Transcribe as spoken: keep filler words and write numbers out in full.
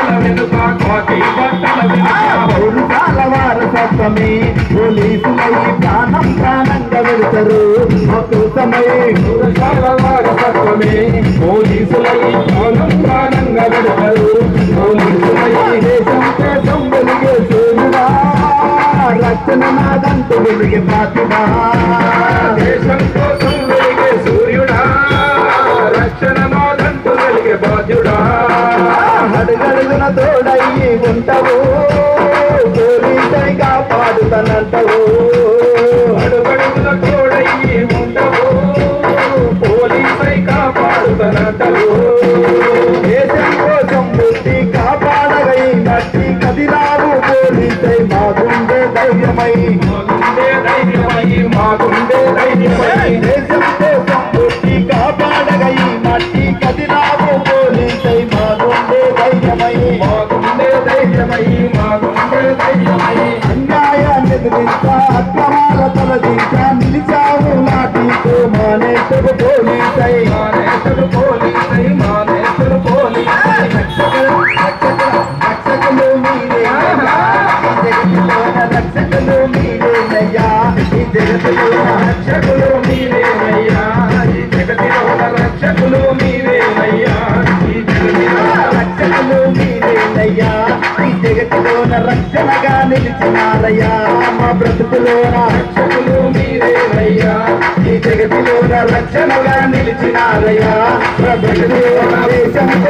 బట్టల వెనుక కాకి బట్టల వెనుక పౌరుషాల వారసత్వమే పోలీసులై ప్రాణం ప్రాణంగా పెడతారు కోసమై పౌరుషాల వారసత్వమే పోలీసులై ప్రాణం ప్రాణంగా పెడతారు పోలీసులై దేశం కోసం వెలిగే సూర్యుడా రక్షణ నాదంటూ వెలిగే బాధ్యత దేశం కోసం వెలిగే సూర్యుడా రక్షణ నాదంటూ వెలిగే బాధ్యుడా అడుగడుగున తోడయ్యి ఉంటావు పోలీసై కాపాడుతానంటావు అడుగడుగున తోడయ్యి ఉండవు పోలీసై కాపాడుతానంటావు దేశం కోసం బుద్ధి కాపాడగై నట్టి కదిరావు పోలీసై మాగుండే ధైర్యమై మాగుండే ధైర్యమై మాగుండే ధైర్యమై దేశం కోసం బుద్ధి కాపాడగై నట్టి కదిరావు పోలీసై మాగుండే ధైర్యమై మాగుండే ధైర్యమై మాగుండే ధైర్యమై అన్యాయాన్ని ఎదిరించా అక్రమాల తలదించా నిలిచావు నాటితో మానేశ్వరు పోలీసై మానేశ్వరు పోలీసై మానేశ్వరు పోలీసై రక్షకులు రక్షకులు మీరేనయ్యా ఈ జగతిలోన రక్షకులు మీరేనయ్యా ఈ జగతిలోన రక్షకులు మీరేనయ్యా ఈ జగతిలోన రక్షకులు మీరేనయ్యా ఈ జగతిలోన రక్షకులు మీరేనయ్యా ఈ జగతిలోన రక్షణగా నిలిచినారయ్యా మా బ్రతుకులోన రక్షకులు మీరేనయ్యా ఈ జగతిలోన రక్షణగా నిలిచినారయ్యా బ్రతుకులోన దేశం